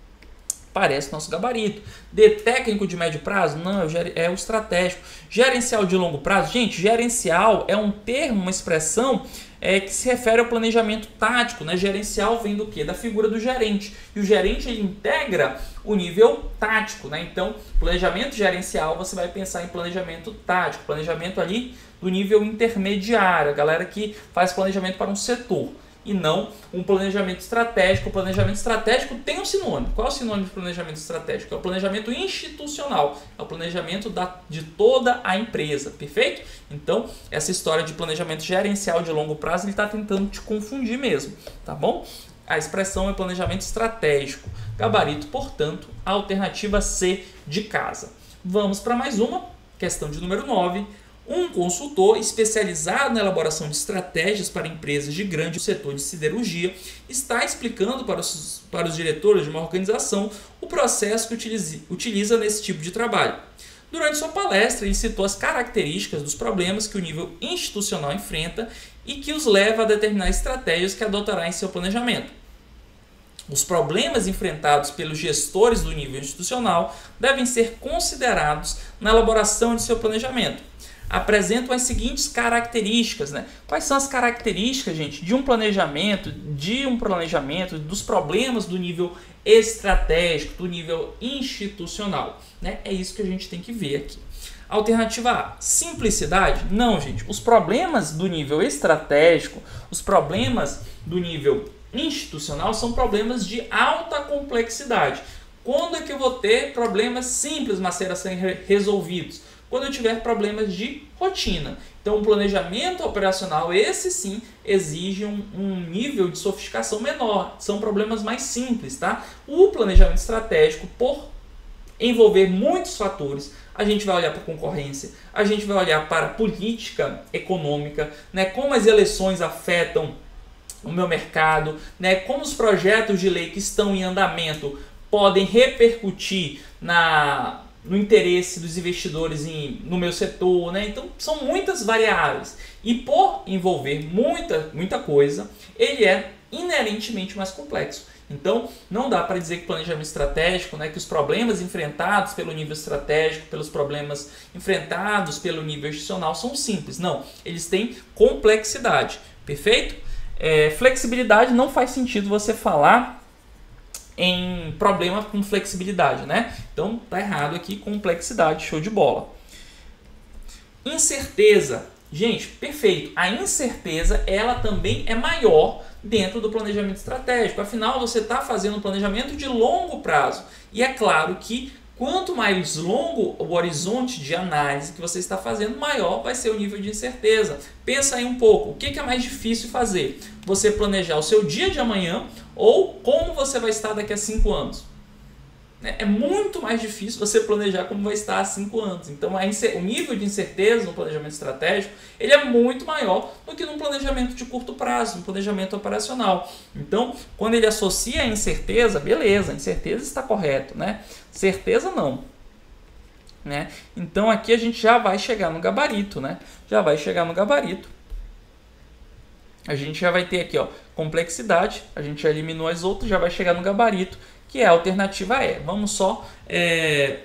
[SPEAKER 1] Parece nosso gabarito. De técnico de médio prazo? Não, é o estratégico. Gerencial de longo prazo? Gente, gerencial é um termo, uma expressão é, que se refere ao planejamento tático, né? Gerencial vem do quê? Da figura do gerente. E o gerente ele integra o nível tático, né? Então, planejamento gerencial, você vai pensar em planejamento tático, planejamento ali do nível intermediário, a galera que faz planejamento para um setor. E não um planejamento estratégico. O planejamento estratégico tem um sinônimo. Qual é o sinônimo de planejamento estratégico? É o planejamento institucional. É o planejamento da, de toda a empresa. Perfeito? Então, essa história de planejamento gerencial de longo prazo, ele está tentando te confundir mesmo. Tá bom? A expressão é planejamento estratégico. Gabarito, portanto, a alternativa C de casa. Vamos para mais uma. Questão de número nove. Um consultor especializado na elaboração de estratégias para empresas de grande setor de siderurgia está explicando para os, para os diretores de uma organização o processo que utilize, utiliza nesse tipo de trabalho. Durante sua palestra, ele citou as características dos problemas que o nível institucional enfrenta e que os leva a determinar estratégias que adotará em seu planejamento. Os problemas enfrentados pelos gestores do nível institucional devem ser considerados na elaboração de seu planejamento. Apresentam as seguintes características, né? Quais são as características, gente, de um planejamento, de um planejamento, dos problemas do nível estratégico, do nível institucional, né? É isso que a gente tem que ver aqui. Alternativa A, simplicidade? Não, gente. Os problemas do nível estratégico, os problemas do nível institucional são problemas de alta complexidade. Quando é que eu vou ter problemas simples, mas a serem resolvidos? Quando eu tiver problemas de rotina. Então, o planejamento operacional, esse sim, exige um, um nível de sofisticação menor. São problemas mais simples, tá? O planejamento estratégico, por envolver muitos fatores. A gente vai olhar para a concorrência, a gente vai olhar para a política econômica, né, como as eleições afetam o meu mercado, né, como os projetos de lei que estão em andamento podem repercutir na, no interesse dos investidores em, no meu setor, né? Então são muitas variáveis e por envolver muita, muita coisa, ele é inerentemente mais complexo. Então não dá para dizer que planejamento estratégico, né, que os problemas enfrentados pelo nível estratégico, pelos problemas enfrentados pelo nível institucional são simples. Não, eles têm complexidade, perfeito? É, flexibilidade não faz sentido você falar em problema com flexibilidade, né? Então tá errado aqui, complexidade, show de bola. Incerteza, gente, perfeito. A incerteza ela também é maior dentro do planejamento estratégico. Afinal, você está fazendo um planejamento de longo prazo e é claro que quanto mais longo o horizonte de análise que você está fazendo, maior vai ser o nível de incerteza. Pensa aí um pouco, o que é mais difícil fazer? Você planejar o seu dia de amanhã ou como você vai estar daqui a cinco anos? É muito mais difícil você planejar como vai estar há cinco anos. Então, o nível de incerteza no planejamento estratégico ele é muito maior do que no planejamento de curto prazo, no planejamento operacional. Então, quando ele associa a incerteza, beleza, incerteza está correto, né? Certeza não. Né? Então, aqui a gente já vai chegar no gabarito, né? Já vai chegar no gabarito. A gente já vai ter aqui, ó, complexidade, a gente já eliminou as outras, já vai chegar no gabarito, que é a alternativa E. Vamos só é,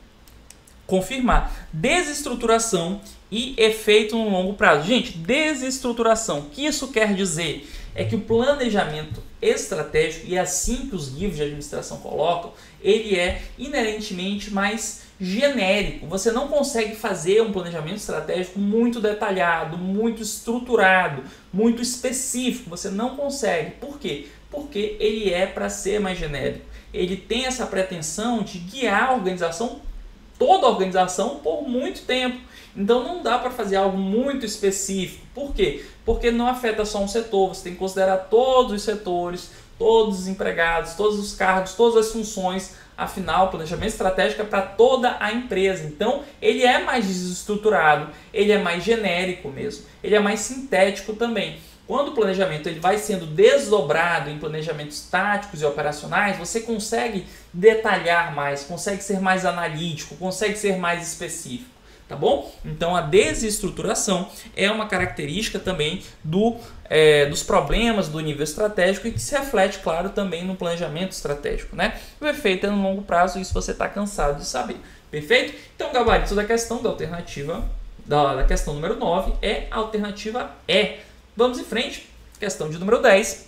[SPEAKER 1] confirmar. Desestruturação e efeito no longo prazo. Gente, desestruturação, o que isso quer dizer? É que o planejamento estratégico, e é assim que os livros de administração colocam, ele é inerentemente mais genérico. Você não consegue fazer um planejamento estratégico muito detalhado, muito estruturado, muito específico. Você não consegue. Por quê? Porque ele é para ser mais genérico. Ele tem essa pretensão de guiar a organização, toda a organização, por muito tempo. Então não dá para fazer algo muito específico. Por quê? Porque não afeta só um setor. Você tem que considerar todos os setores, todos os empregados, todos os cargos, todas as funções. Afinal, o planejamento estratégico é para toda a empresa. Então, ele é mais desestruturado, ele é mais genérico mesmo, ele é mais sintético também. Quando o planejamento ele vai sendo desdobrado em planejamentos táticos e operacionais, você consegue detalhar mais, consegue ser mais analítico, consegue ser mais específico. Tá bom? Então a desestruturação é uma característica também do, é, dos problemas do nível estratégico e que se reflete, claro, também no planejamento estratégico, né? O efeito é no longo prazo, isso você está cansado de saber. Perfeito? Então o gabarito da questão da alternativa, da, da questão número nove é a alternativa E. Vamos em frente, questão de número dez.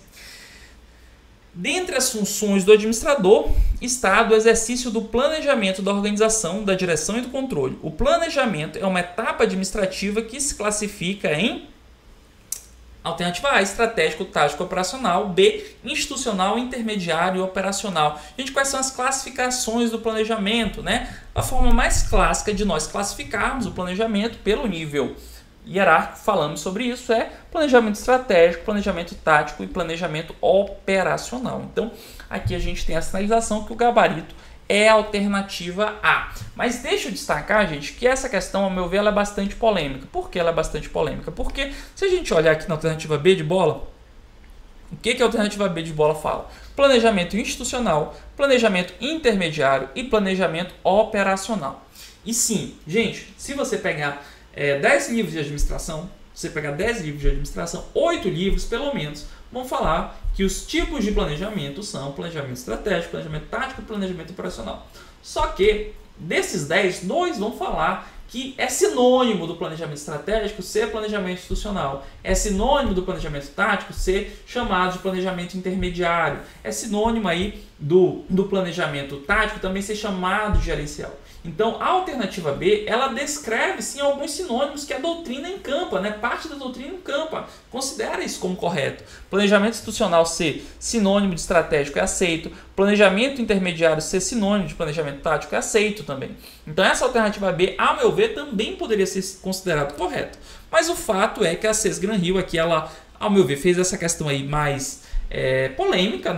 [SPEAKER 1] Dentre as funções do administrador está do exercício do planejamento da organização, da direção e do controle. O planejamento é uma etapa administrativa que se classifica em alternativa A, estratégico, tático, operacional, B, institucional, intermediário e operacional. Gente, quais são as classificações do planejamento, né? A forma mais clássica de nós classificarmos o planejamento pelo nível hierárquico, falamos sobre isso, é planejamento estratégico, planejamento tático e planejamento operacional. Então, aqui a gente tem a sinalização que o gabarito é a alternativa A. Mas deixa eu destacar, gente, que essa questão, ao meu ver, ela é bastante polêmica. Por que ela é bastante polêmica? Porque se a gente olhar aqui na alternativa B de bola, o que, que a alternativa B de bola fala? Planejamento institucional, planejamento intermediário e planejamento operacional. E sim, gente, se você pegar É, dez livros de administração, você pegar dez livros de administração, oito livros pelo menos vão falar que os tipos de planejamento são planejamento estratégico, planejamento tático e planejamento operacional. Só que desses dez, dois vão falar que é sinônimo do planejamento estratégico ser planejamento institucional, é sinônimo do planejamento tático ser chamado de planejamento intermediário, é sinônimo aí do, do planejamento tático também ser chamado de gerencial. Então, a alternativa B, ela descreve sim alguns sinônimos que a doutrina encampa, né? Parte da doutrina encampa. Considera isso como correto. Planejamento institucional ser sinônimo de estratégico é aceito. Planejamento intermediário ser sinônimo de planejamento tático é aceito também. Então, essa alternativa B, a meu ver, também poderia ser considerado correto. Mas o fato é que a Cez Granhill aqui, ela, ao meu ver, fez essa questão aí mais é, polêmica, né?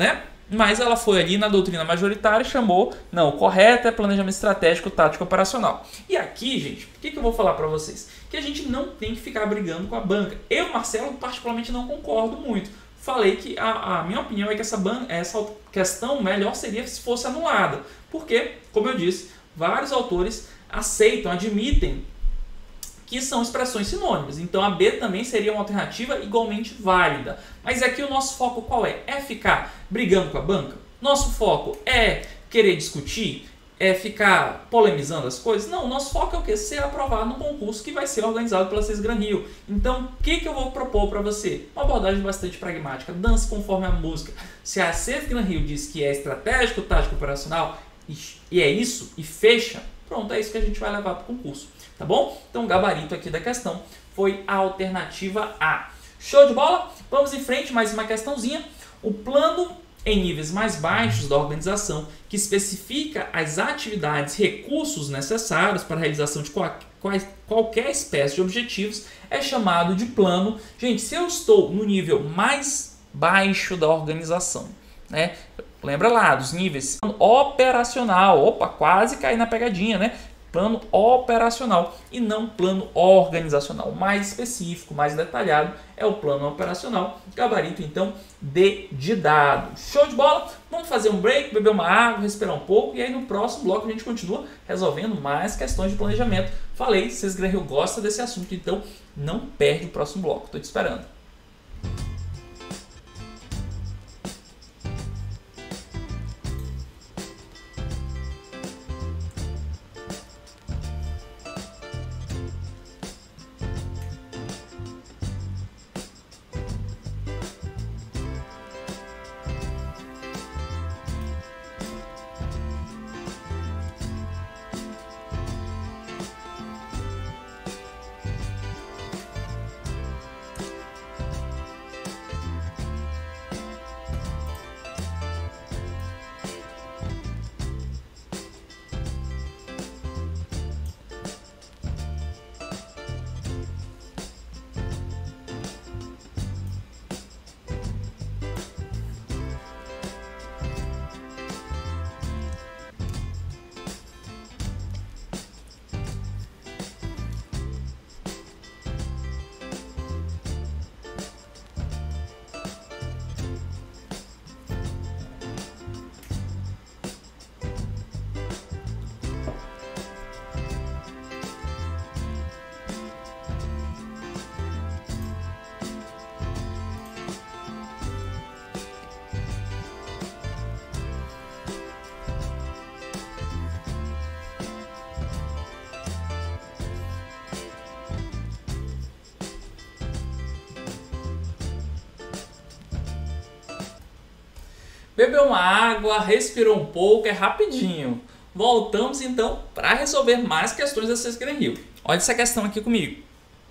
[SPEAKER 1] mas ela foi ali na doutrina majoritária e chamou, não, o correto é planejamento estratégico, tático operacional. E aqui, gente, o que, que eu vou falar para vocês? Que a gente não tem que ficar brigando com a banca. Eu, Marcelo, particularmente não concordo muito. Falei que a, a minha opinião é que essa, ban essa questão melhor seria se fosse anulada. Porque, como eu disse, vários autores aceitam, admitem que são expressões sinônimas. Então a B também seria uma alternativa igualmente válida. Mas aqui o nosso foco qual é? É ficar brigando com a banca? Nosso foco é querer discutir? É ficar polemizando as coisas? Não, o nosso foco é o quê? Ser aprovado no concurso que vai ser organizado pela CISGRAM Rio. Então, o que, que eu vou propor para você? Uma abordagem bastante pragmática. Dance conforme a música. Se a CISGRAM Rio diz que é estratégico, tático, operacional, e é isso, e fecha, pronto, é isso que a gente vai levar para o concurso. Tá bom? Então, o gabarito aqui da questão foi a alternativa A. Show de bola? Vamos em frente, mais uma questãozinha. O plano em níveis mais baixos da organização, que especifica as atividades e recursos necessários para a realização de qual, qual, qualquer espécie de objetivos, é chamado de plano. Gente, se eu estou no nível mais baixo da organização, né? Lembra lá dos níveis operacional, opa, quase caí na pegadinha, né? Plano operacional e não plano organizacional. Mais específico, mais detalhado é o plano operacional. Gabarito, então, D de dado. Show de bola? Vamos fazer um break, beber uma água, respirar um pouco e aí no próximo bloco a gente continua resolvendo mais questões de planejamento. Falei, CISGRAM Rio gosta desse assunto, então não perde o próximo bloco. Estou te esperando. Bebeu uma água, respirou um pouco, é rapidinho. Voltamos então para resolver mais questões da CISGRAM Rio. Olha essa questão aqui comigo.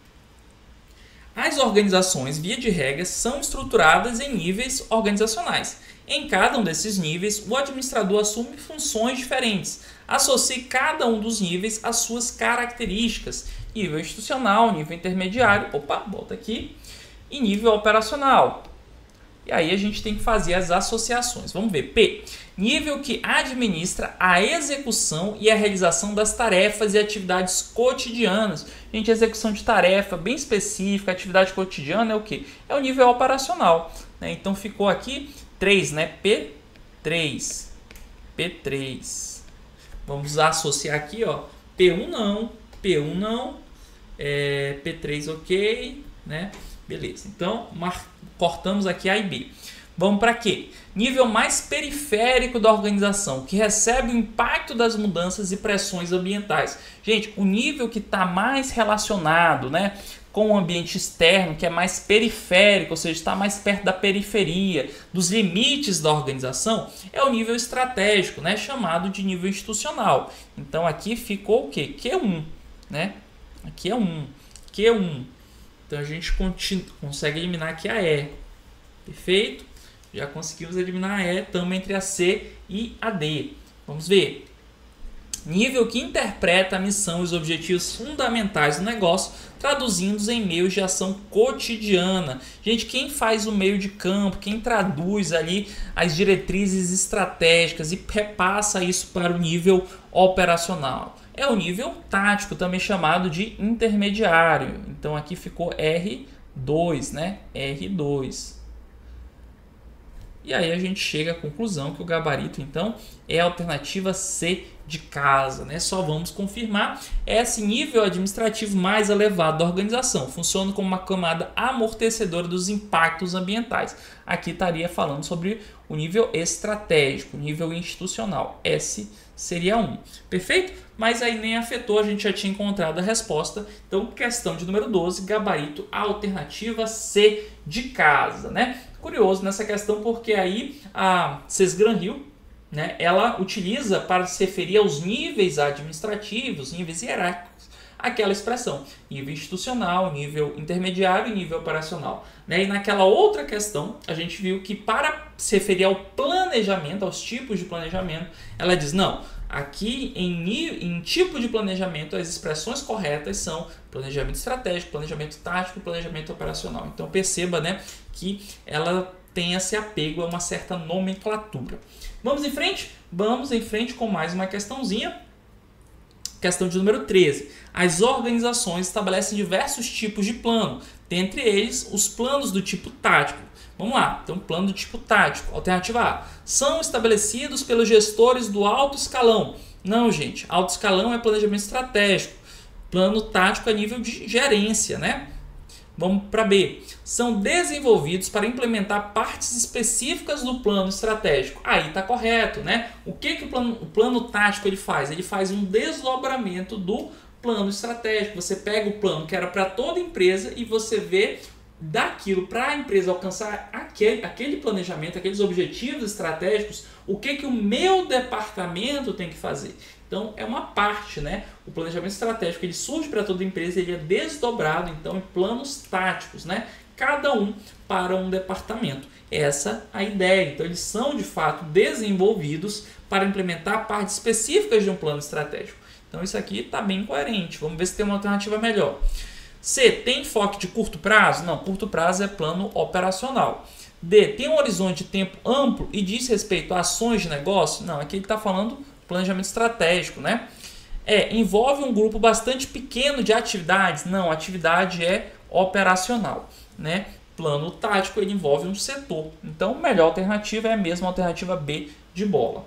[SPEAKER 1] As organizações, via de regra, são estruturadas em níveis organizacionais. Em cada um desses níveis, o administrador assume funções diferentes. Associe cada um dos níveis às suas características. Nível institucional, nível intermediário, opa, volta aqui, e nível operacional. E aí a gente tem que fazer as associações. Vamos ver. P. Nível que administra a execução e a realização das tarefas e atividades cotidianas. Gente, execução de tarefa bem específica, atividade cotidiana é o quê? É o nível operacional. Né? Então ficou aqui três, né? P três. P três. Vamos associar aqui, ó. P um não. P um não. É, P três ok. Né? Beleza. Então, marcamos. Cortamos aqui A e B. Vamos para quê? Nível mais periférico da organização, que recebe o impacto das mudanças e pressões ambientais. Gente, o nível que está mais relacionado, né, com o ambiente externo, que é mais periférico, ou seja, está mais perto da periferia, dos limites da organização, é o nível estratégico, né, chamado de nível institucional. Então aqui ficou o quê? Q um. Né? Aqui é um. Q um. Então a gente consegue eliminar aqui a E. Perfeito? Já conseguimos eliminar a E. Estamos entre a C e a D. Vamos ver. nível que interpreta a missão e os objetivos fundamentais do negócio, traduzindo-os em meios de ação cotidiana. Gente, quem faz o meio de campo, quem traduz ali as diretrizes estratégicas e repassa isso para o nível operacional é o nível tático, também chamado de intermediário. Então aqui ficou R dois, né? R dois. E aí a gente chega à conclusão que o gabarito, então, é a alternativa C de casa, né? Só vamos confirmar. Esse nível administrativo mais elevado da organização funciona como uma camada amortecedora dos impactos ambientais. Aqui estaria falando sobre o nível estratégico, nível institucional. S seria um. Perfeito? Mas aí nem afetou, a gente já tinha encontrado a resposta. Então, questão de número doze, gabarito, alternativa C de casa, né? Curioso nessa questão porque aí a Cesgran-Hill, né, ela utiliza para se referir aos níveis administrativos, níveis hierárquicos, aquela expressão, nível institucional, nível intermediário e nível operacional. Né? E naquela outra questão, a gente viu que para se referir ao planejamento, aos tipos de planejamento, ela diz, não, aqui em, em tipo de planejamento, as expressões corretas são planejamento estratégico, planejamento tático e planejamento operacional. Então perceba, né, que ela tem esse apego a uma certa nomenclatura. Vamos em frente? Vamos em frente com mais uma questãozinha. Questão de número treze. As organizações estabelecem diversos tipos de plano, dentre eles os planos do tipo tático. Vamos lá, então plano do tipo tático. Alternativa A. São estabelecidos pelos gestores do alto escalão. Não, gente, alto escalão é planejamento estratégico. Plano tático é nível de gerência, né? Vamos para B. São desenvolvidos para implementar partes específicas do plano estratégico. Aí está correto, né? O que, que o, plano, o plano tático ele faz? Ele faz um desdobramento do plano estratégico. Você pega o plano que era para toda empresa e você vê daquilo para a empresa alcançar aquele, aquele planejamento, aqueles objetivos estratégicos, o que, que o meu departamento tem que fazer. Então, é uma parte, né? O planejamento estratégico ele surge para toda empresa, ele é desdobrado, então, em planos táticos, né? Cada um para um departamento. Essa é a ideia. Então, eles são, de fato, desenvolvidos para implementar partes específicas de um plano estratégico. Então, isso aqui está bem coerente. Vamos ver se tem uma alternativa melhor. C. Tem enfoque de curto prazo? Não, curto prazo é plano operacional. D. Tem um horizonte de tempo amplo e diz respeito a ações de negócio? Não, aqui ele está falando planejamento estratégico, né? É, envolve um grupo bastante pequeno de atividades? Não, atividade é operacional, né? Plano tático ele envolve um setor. Então, a melhor alternativa é a mesma alternativa B de bola.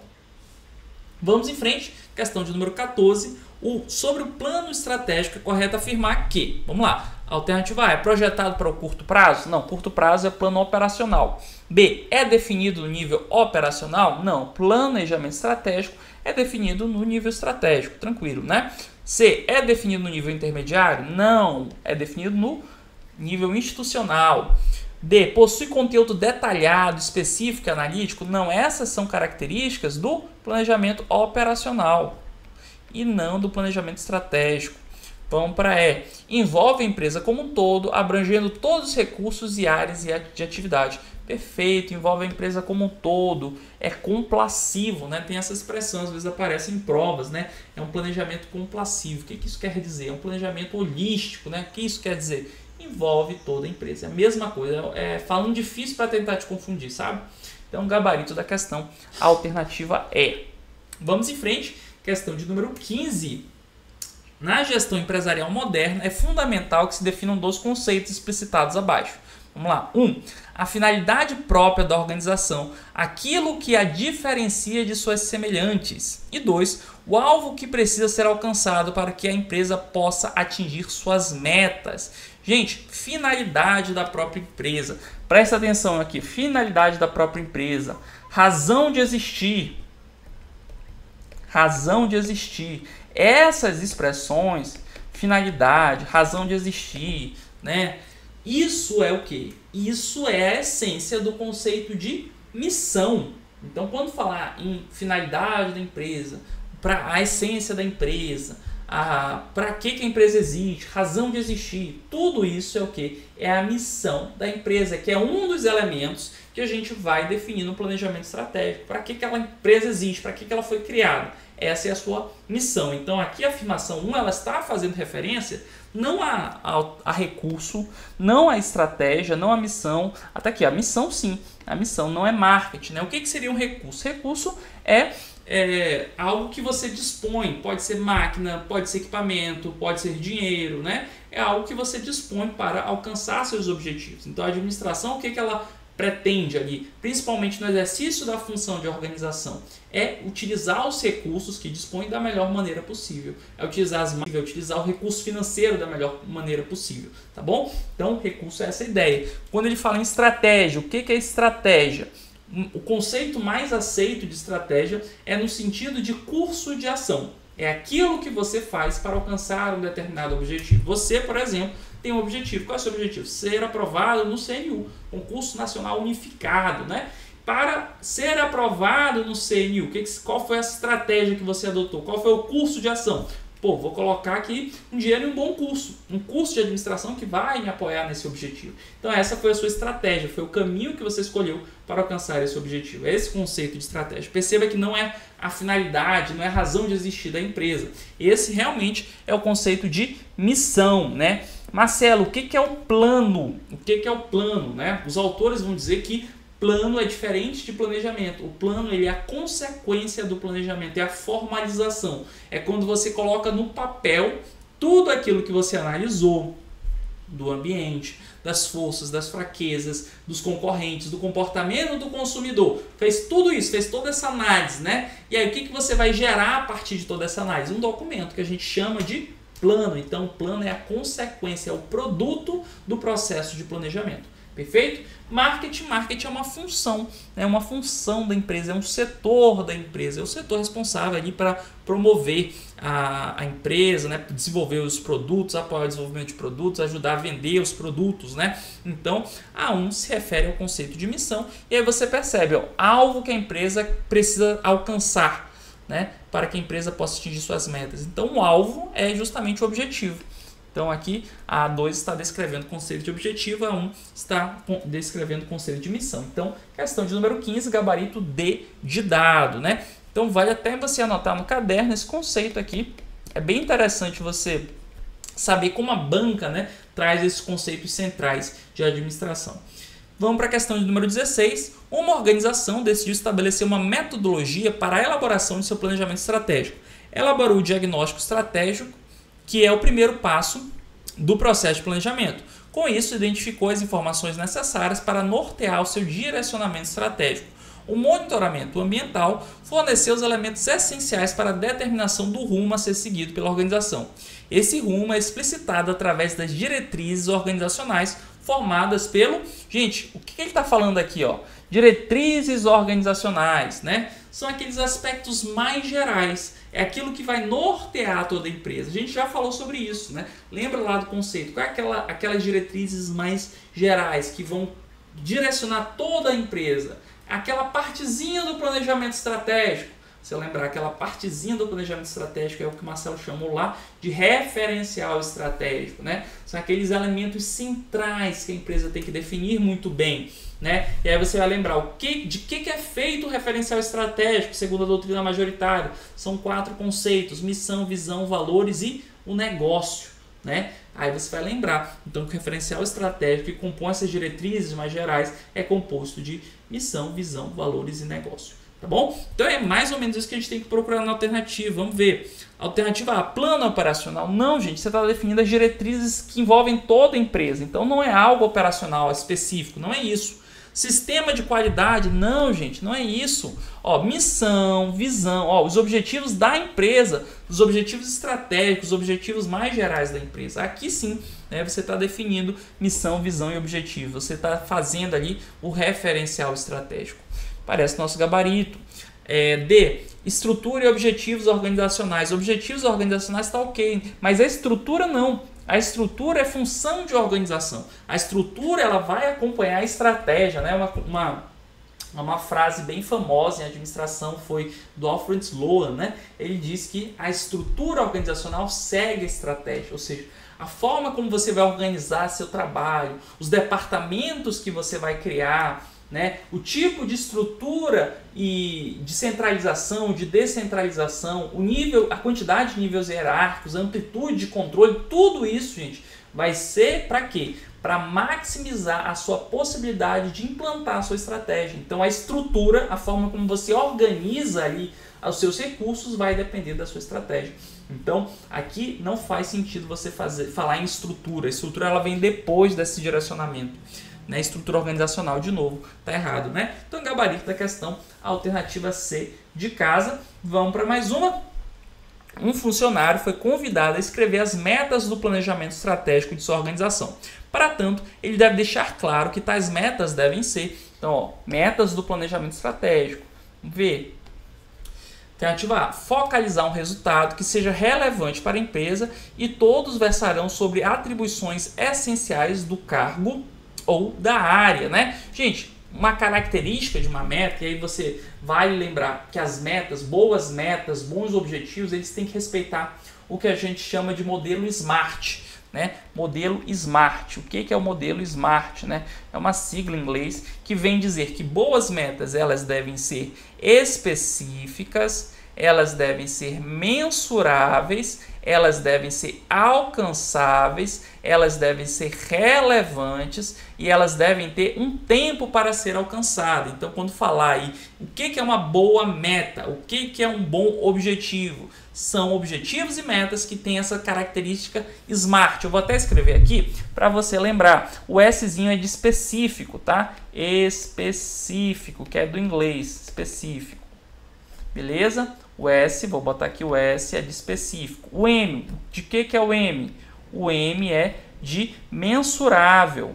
[SPEAKER 1] Vamos em frente, questão de número quatorze. O, sobre o plano estratégico, é correto afirmar que, vamos lá, a alternativa A é projetado para o curto prazo? Não, curto prazo é plano operacional. B, é definido no nível operacional? Não, planejamento estratégico é definido no nível estratégico, tranquilo, né? C, é definido no nível intermediário? Não, é definido no nível institucional. D, possui conteúdo detalhado, específico e analítico? Não, essas são características do planejamento operacional e não do planejamento estratégico. Vamos para E. Envolve a empresa como um todo, abrangendo todos os recursos e áreas de atividade. Perfeito, envolve a empresa como um todo, é complacivo, né? Tem essa expressão, às vezes aparece em provas, né? É um planejamento complacivo. O que isso quer dizer? É um planejamento holístico, né? O que isso quer dizer? Envolve toda a empresa. É a mesma coisa, é falando difícil para tentar te confundir, sabe? Então, gabarito da questão, a alternativa é. Vamos em frente, questão de número quinze. Na gestão empresarial moderna, é fundamental que se definam dois conceitos explicitados abaixo. Vamos lá. um. A finalidade própria da organização, aquilo que a diferencia de suas semelhantes. E dois. O alvo que precisa ser alcançado para que a empresa possa atingir suas metas. Gente, finalidade da própria empresa. Presta atenção aqui. Finalidade da própria empresa. Razão de existir. Razão de existir. Essas expressões, finalidade, razão de existir, né? Isso é o que? Isso é a essência do conceito de missão. Então, quando falar em finalidade da empresa, para a essência da empresa, para que, que a empresa existe, razão de existir, tudo isso é o que? É a missão da empresa, que é um dos elementos que a gente vai definir no planejamento estratégico. Para que, que aquela empresa existe, para que, que ela foi criada. Essa é a sua missão. Então aqui a afirmação um, ela está fazendo referência não a, a, a recurso, não a estratégia, não a missão. Até aqui, a missão sim, a missão não é marketing, né? O que, que seria um recurso? Recurso é, é algo que você dispõe, pode ser máquina, pode ser equipamento, pode ser dinheiro, né? É algo que você dispõe para alcançar seus objetivos. Então a administração, o que, que ela pretende ali, principalmente no exercício da função de organização, é utilizar os recursos que dispõe da melhor maneira possível, é utilizar as é utilizar o recurso financeiro da melhor maneira possível, tá bom? Então, recurso é essa ideia. Quando ele fala em estratégia, o que é estratégia? O conceito mais aceito de estratégia é no sentido de curso de ação. É aquilo que você faz para alcançar um determinado objetivo. Você, por exemplo, tem um objetivo. Qual é o seu objetivo? Ser aprovado no C N U, Concurso Nacional Unificado, né? Para ser aprovado no C N U, qual foi a estratégia que você adotou? Qual foi o curso de ação? Pô, vou colocar aqui um dinheiro em um bom curso, um curso de administração que vai me apoiar nesse objetivo. Então essa foi a sua estratégia, foi o caminho que você escolheu para alcançar esse objetivo. É esse conceito de estratégia. Perceba que não é a finalidade, não é a razão de existir da empresa. Esse realmente é o conceito de missão, né? Marcelo, o que é o plano? O que é o plano, né? Os autores vão dizer que plano é diferente de planejamento. O plano ele é a consequência do planejamento, é a formalização. É quando você coloca no papel tudo aquilo que você analisou do ambiente, das forças, das fraquezas, dos concorrentes, do comportamento do consumidor. Fez tudo isso, fez toda essa análise, né? E aí o que, que você vai gerar a partir de toda essa análise? Um documento que a gente chama de plano. Então o plano é a consequência, é o produto do processo de planejamento. Perfeito? Marketing, marketing é uma função, é uma função da empresa, é um setor da empresa, é o setor responsável ali para promover a, a empresa, né? Desenvolver os produtos, apoiar o desenvolvimento de produtos, ajudar a vender os produtos, né? Então, A um se refere ao conceito de missão e aí você percebe, ó, algo que a empresa precisa alcançar, né? Para que a empresa possa atingir suas metas. Então, o alvo é justamente o objetivo. Então aqui a dois está descrevendo o conceito de objetivo, a um está descrevendo o conceito de missão. Então, questão de número quinze, gabarito D de dado, né? Então vale até você anotar no caderno esse conceito aqui. É bem interessante você saber como a banca, né, traz esses conceitos centrais de administração. Vamos para a questão de número dezesseis. Uma organização decidiu estabelecer uma metodologia para a elaboração de seu planejamento estratégico. Elaborou o diagnóstico estratégico, que é o primeiro passo do processo de planejamento. Com isso, identificou as informações necessárias para nortear o seu direcionamento estratégico. O monitoramento ambiental forneceu os elementos essenciais para a determinação do rumo a ser seguido pela organização. Esse rumo é explicitado através das diretrizes organizacionais formadas pelo... Gente, o que ele está falando aqui? Ó? Diretrizes organizacionais, né? São aqueles aspectos mais gerais. É aquilo que vai nortear toda a empresa. A gente já falou sobre isso, né? Lembra lá do conceito? Qual é aquela, aquelas diretrizes mais gerais que vão direcionar toda a empresa? Aquela partezinha do planejamento estratégico. Se lembrar, aquela partezinha do planejamento estratégico é o que o Marcelo chamou lá de referencial estratégico, né? São aqueles elementos centrais que a empresa tem que definir muito bem, né? E aí você vai lembrar o que, de que, que é feito o referencial estratégico, segundo a doutrina majoritária. São quatro conceitos: missão, visão, valores e o negócio, né? Aí você vai lembrar, então, que o referencial estratégico que compõe essas diretrizes mais gerais é composto de missão, visão, valores e negócio. Tá bom? Então é mais ou menos isso que a gente tem que procurar na alternativa. Vamos ver. Alternativa A, plano operacional. Não, gente, você está definindo as diretrizes que envolvem toda a empresa. Então não é algo operacional específico, não é isso. Sistema de qualidade, não, gente, não é isso. Ó, missão, visão, ó, os objetivos da empresa, os objetivos estratégicos, os objetivos mais gerais da empresa. Aqui sim, né, você está definindo missão, visão e objetivo. Você está fazendo ali o referencial estratégico. Parece nosso gabarito. É, D, estrutura e objetivos organizacionais. Objetivos organizacionais está ok, mas a estrutura não. A estrutura é função de organização. A estrutura ela vai acompanhar a estratégia, né? uma, uma Uma frase bem famosa em administração foi do Alfred Sloan, né? Ele diz que a estrutura organizacional segue a estratégia, ou seja, a forma como você vai organizar seu trabalho, os departamentos que você vai criar, né? O tipo de estrutura e de centralização, de descentralização, o nível, a quantidade de níveis hierárquicos, a amplitude de controle, tudo isso, gente, vai ser para quê? Para maximizar a sua possibilidade de implantar a sua estratégia. Então a estrutura, a forma como você organiza ali os seus recursos vai depender da sua estratégia. Então aqui não faz sentido você fazer, falar em estrutura. A estrutura ela vem depois desse direcionamento. Né? Estrutura organizacional, de novo, está errado. Né? Então gabarito da questão, alternativa C de casa. Vamos para mais uma. Um funcionário foi convidado a escrever as metas do planejamento estratégico de sua organização. Para tanto, ele deve deixar claro que tais metas devem ser, então, ó, metas do planejamento estratégico. Vamos ver. Alternativa A, focalizar um resultado que seja relevante para a empresa e todos versarão sobre atribuições essenciais do cargo ou da área, né? Gente, uma característica de uma meta, e aí você vai lembrar que as metas, boas metas, bons objetivos, eles têm que respeitar o que a gente chama de modelo SMART, né? Modelo SMART. O que é o modelo SMART, né? É uma sigla em inglês que vem dizer que boas metas elas devem ser específicas, elas devem ser mensuráveis, elas devem ser alcançáveis, elas devem ser relevantes e elas devem ter um tempo para ser alcançada. Então, quando falar aí o que é uma boa meta, o que é um bom objetivo, são objetivos e metas que têm essa característica SMART. Eu vou até escrever aqui para você lembrar. O Szinho é de específico, tá? Específico, que é do inglês, específico. Beleza? O S, vou botar aqui o S, é de específico. O M, de que que é o M? O M é de mensurável.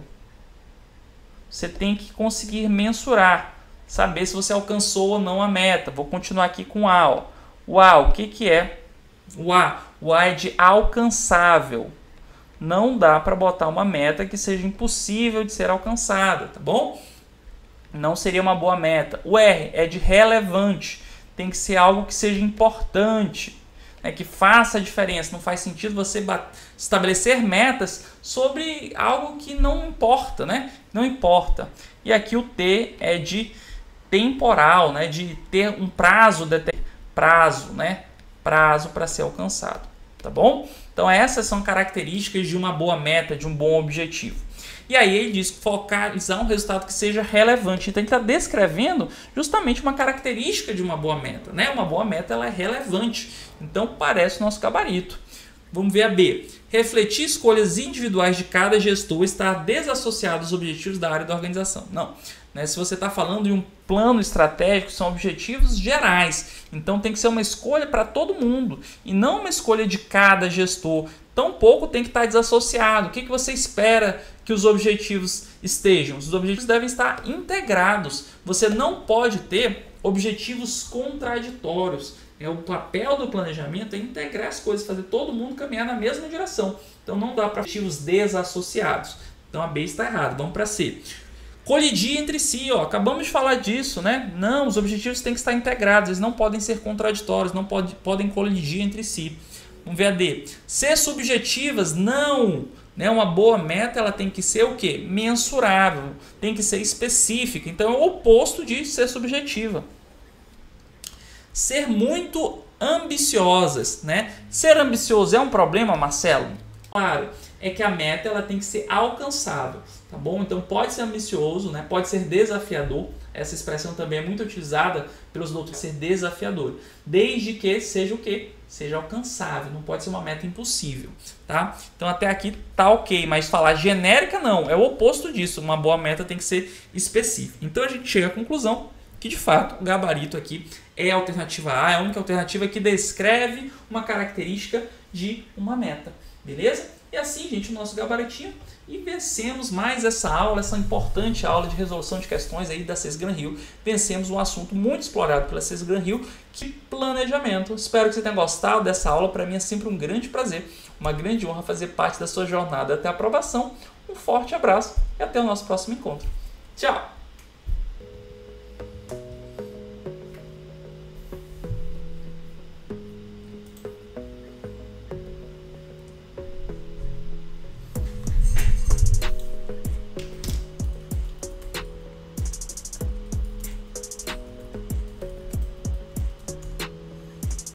[SPEAKER 1] Você tem que conseguir mensurar, saber se você alcançou ou não a meta. Vou continuar aqui com o A. Ó. O A, o que que é? O A, o A é de alcançável. Não dá para botar uma meta que seja impossível de ser alcançada, tá bom? Não seria uma boa meta. O R é de relevante. Tem que ser algo que seja importante, né, que faça a diferença. Não faz sentido você estabelecer metas sobre algo que não importa, né? Não importa. E aqui o T é de temporal, né, de ter um prazo, prazo, né, prazo para ser alcançado, tá bom? Então essas são características de uma boa meta, de um bom objetivo. E aí ele diz focalizar um resultado que seja relevante. Então ele está descrevendo justamente uma característica de uma boa meta, né? Uma boa meta ela é relevante. Então parece o nosso gabarito. Vamos ver a B. Refletir escolhas individuais de cada gestor está desassociado dos objetivos da área da organização. Não. Né? Se você está falando de um plano estratégico, são objetivos gerais. Então tem que ser uma escolha para todo mundo e não uma escolha de cada gestor. Tampouco tem que estar desassociado. O que, que você espera que os objetivos estejam? Os objetivos devem estar integrados. Você não pode ter objetivos contraditórios. É, o papel do planejamento é integrar as coisas, fazer todo mundo caminhar na mesma direção. Então não dá para objetivos desassociados. Então a B está errada. Vamos para C. Colidir entre si, ó. Acabamos de falar disso, né? Não, os objetivos têm que estar integrados, eles não podem ser contraditórios, não pode, podem colidir entre si. Vamos ver a D. Ser subjetivas, não. Né? Uma boa meta ela tem que ser o quê? Mensurável, tem que ser específica. Então é o oposto de ser subjetiva. Ser muito ambiciosas, né? Ser ambicioso é um problema, Marcelo? Claro, é que a meta ela tem que ser alcançável, tá bom? Então pode ser ambicioso, né? Pode ser desafiador. Essa expressão também é muito utilizada pelos doutores, ser desafiador, desde que seja o quê? Seja alcançável, não pode ser uma meta impossível, tá? Então até aqui tá ok, mas falar genérica não, é o oposto disso. Uma boa meta tem que ser específica. Então a gente chega à conclusão que de fato o gabarito aqui é a alternativa A, é a única alternativa que descreve uma característica de uma meta, beleza? E assim, gente, o nosso gabaritinho, e vencemos mais essa aula, essa importante aula de resolução de questões aí da CES Gran Rio. Vencemos um assunto muito explorado pela CES Gran Rio, que é planejamento. Espero que você tenha gostado dessa aula. Para mim é sempre um grande prazer, uma grande honra fazer parte da sua jornada até a aprovação. Um forte abraço e até o nosso próximo encontro. Tchau!